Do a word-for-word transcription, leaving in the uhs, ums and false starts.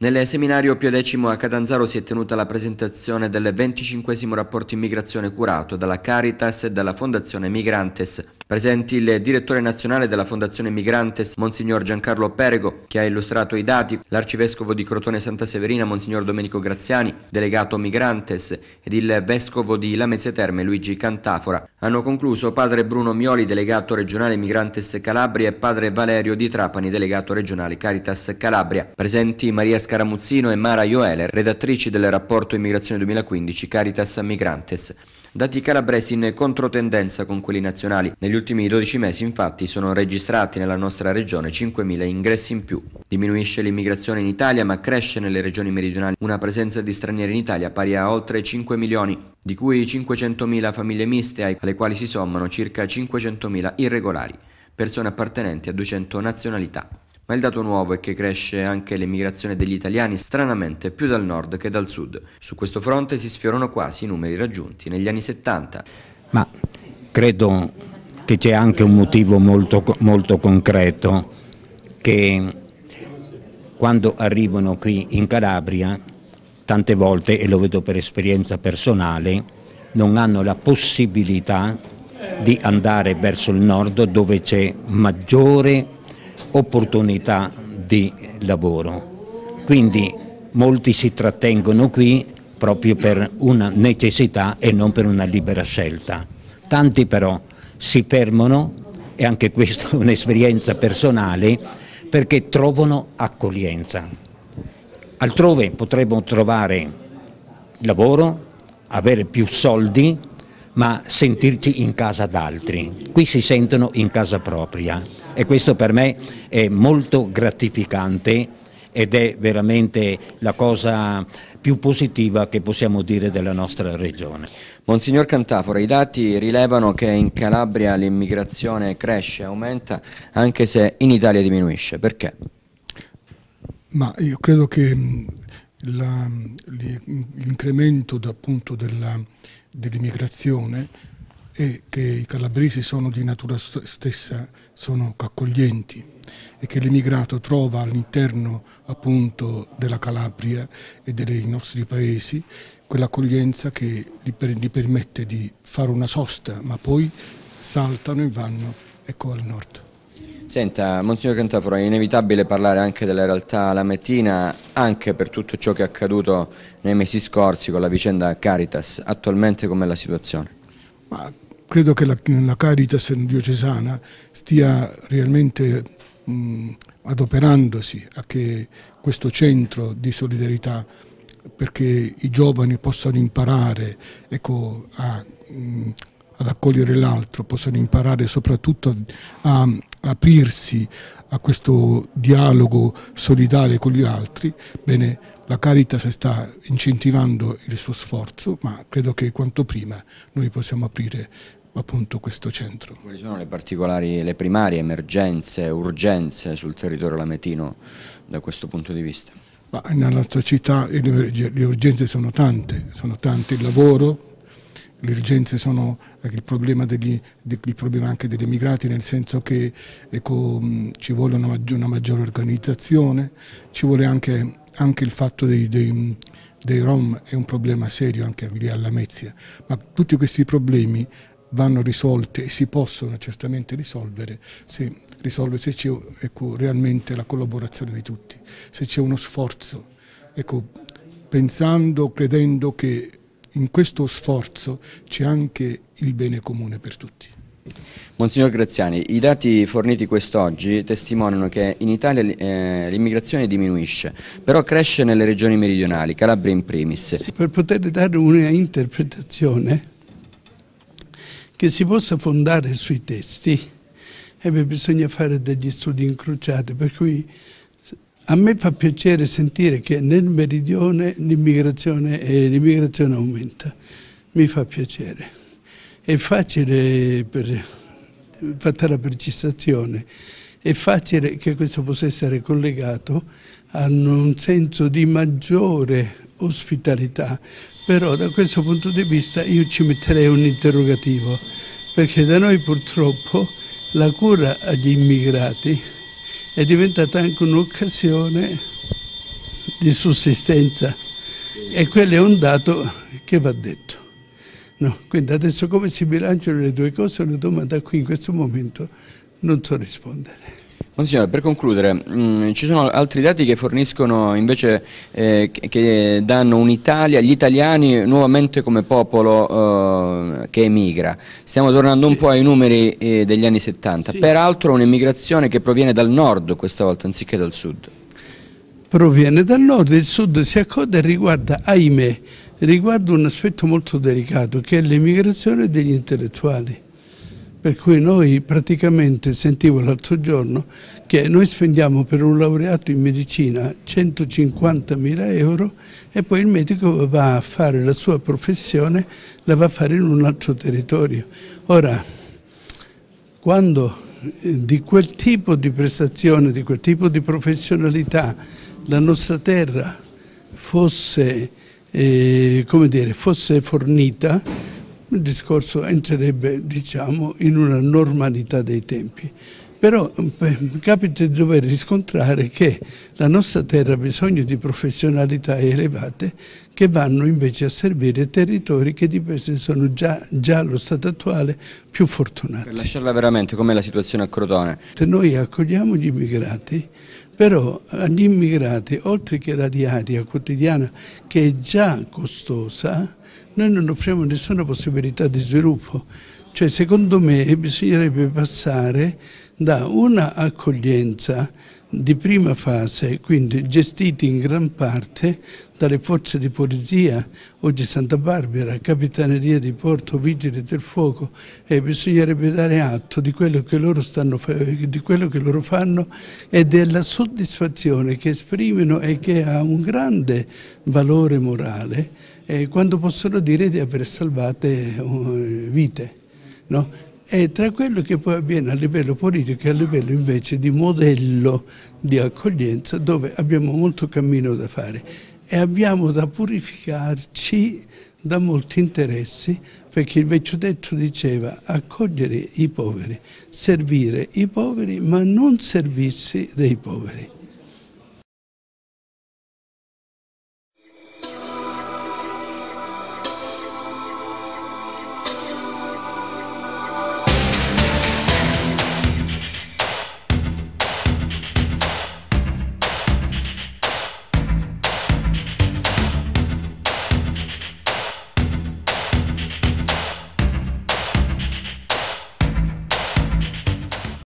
Nel seminario Pio X a Catanzaro si è tenuta la presentazione del venticinquesimo rapporto immigrazione curato dalla Caritas e dalla Fondazione Migrantes. Presenti il direttore nazionale della Fondazione Migrantes, Monsignor Giancarlo Perego, che ha illustrato i dati, l'arcivescovo di Crotone Santa Severina, Monsignor Domenico Graziani, delegato Migrantes, ed il vescovo di Lamezia Terme, Luigi Cantafora. Hanno concluso padre Bruno Mioli, delegato regionale Migrantes Calabria, e padre Valerio Di Trapani, delegato regionale Caritas Calabria. Presenti Maria Scaramuzzino e Mara Ioeler, redattrici del rapporto Immigrazione duemilaquindici Caritas Migrantes. Dati calabresi in controtendenza con quelli nazionali. Negli ultimi dodici mesi, infatti, sono registrati nella nostra regione cinquemila ingressi in più. Diminuisce l'immigrazione in Italia, ma cresce nelle regioni meridionali una presenza di stranieri in Italia pari a oltre cinque milioni, di cui cinquecentomila famiglie miste, alle quali si sommano circa cinquecentomila irregolari, persone appartenenti a duecento nazionalità. Ma il dato nuovo è che cresce anche l'emigrazione degli italiani, stranamente più dal nord che dal sud. Su questo fronte si sfiorano quasi i numeri raggiunti negli anni settanta. Ma credo che c'è anche un motivo molto, molto concreto, che quando arrivano qui in Calabria, tante volte, e lo vedo per esperienza personale, non hanno la possibilità di andare verso il nord dove c'è maggiore opportunità di lavoro. Quindi molti si trattengono qui proprio per una necessità e non per una libera scelta. Tanti però si fermano, e anche questa è un'esperienza personale, perché trovano accoglienza. Altrove potremmo trovare lavoro, avere più soldi, ma sentirci in casa d'altri. Qui si sentono in casa propria, e questo per me è molto gratificante ed è veramente la cosa più positiva che possiamo dire della nostra regione. Monsignor Cantafora, i dati rilevano che in Calabria l'immigrazione cresce, aumenta, anche se in Italia diminuisce. Perché? Ma io credo che l'incremento appunto dell'immigrazione è che i calabresi sono di natura stessa, sono accoglienti, e che l'immigrato trova all'interno appunto della Calabria e dei nostri paesi quell'accoglienza che gli, per, gli permette di fare una sosta, ma poi saltano e vanno, ecco, al nord. Senta, Monsignor Cantafora, è inevitabile parlare anche della realtà lametina, anche per tutto ciò che è accaduto nei mesi scorsi con la vicenda Caritas. Attualmente com'è la situazione? Ma credo che la, la Caritas diocesana stia realmente mh, adoperandosi a che questo centro di solidarietà, perché i giovani possano imparare, ecco, a, mh, ad accogliere l'altro, possano imparare soprattutto a, a aprirsi a questo dialogo solidale con gli altri. Bene, la Caritas sta incentivando il suo sforzo, ma credo che quanto prima noi possiamo aprire appunto questo centro. Quali sono le particolari, le primarie emergenze, urgenze sul territorio lametino da questo punto di vista? Ma nella nostra città le urgenze sono tante, sono tante, il lavoro, le urgenze sono il problema, degli, il problema anche degli immigrati, nel senso che, ecco, ci vuole una, maggior, una maggiore organizzazione, ci vuole anche, anche il fatto dei, dei, dei Rom, è un problema serio anche lì a Lamezia, ma tutti questi problemi vanno risolti e si possono certamente risolvere se, risolvere se c'è, ecco, realmente la collaborazione di tutti, se c'è uno sforzo, ecco, pensando, credendo che in questo sforzo c'è anche il bene comune per tutti. Monsignor Graziani, i dati forniti quest'oggi testimoniano che in Italia eh, l'immigrazione diminuisce, però cresce nelle regioni meridionali, Calabria in primis. Sì, per poter dare una interpretazione che si possa fondare sui testi, eh beh, bisogna fare degli studi incrociati, per cui a me fa piacere sentire che nel meridione l'immigrazione l'immigrazione aumenta, mi fa piacere. È facile, per, fatta la precisazione, è facile che questo possa essere collegato a un senso di maggiore ospitalità, però da questo punto di vista io ci metterei un interrogativo, perché da noi purtroppo la cura agli immigrati è diventata anche un'occasione di sussistenza, e quello è un dato che va detto. No, quindi adesso come si bilanciano le due cose è una domanda a cui in questo momento non so rispondere. Monsignore, per concludere, mh, ci sono altri dati che forniscono invece, eh, che, che danno un'Italia, gli italiani nuovamente come popolo eh, che emigra. Stiamo tornando sì. un po' ai numeri eh, degli anni settanta, sì. peraltro un'emigrazione che proviene dal nord questa volta anziché dal sud. Proviene dal nord, il sud si accode e riguarda, ahimè, riguarda un aspetto molto delicato che è l'emigrazione degli intellettuali. Per cui noi praticamente, sentivo l'altro giorno, che noi spendiamo per un laureato in medicina centocinquantamila euro e poi il medico va a fare la sua professione, la va a fare in un altro territorio. Ora, quando di quel tipo di prestazione, di quel tipo di professionalità la nostra terra fosse, eh, come dire, fosse fornita, il discorso entrerebbe, diciamo, in una normalità dei tempi. Però beh, capita di dover riscontrare che la nostra terra ha bisogno di professionalità elevate che vanno invece a servire territori che di per sé sono già, già allo stato attuale più fortunati. Per lasciarla veramente, com'è la situazione a Crotone? Se noi accogliamo gli immigrati, però agli immigrati, oltre che la diaria quotidiana che è già costosa, noi non offriamo nessuna possibilità di sviluppo. Cioè, secondo me bisognerebbe passare da una accoglienza di prima fase, quindi gestiti in gran parte dalle forze di polizia, oggi Santa Barbara, Capitaneria di Porto, Vigili del Fuoco, e bisognerebbe dare atto di quello che loro, stanno, di quello che loro fanno e della soddisfazione che esprimono e che ha un grande valore morale eh, quando possono dire di aver salvate uh, vite. No? E tra quello che poi avviene a livello politico e a livello invece di modello di accoglienza, dove abbiamo molto cammino da fare e abbiamo da purificarci da molti interessi, perché il vecchio detto diceva accogliere i poveri, servire i poveri ma non servirsi dei poveri.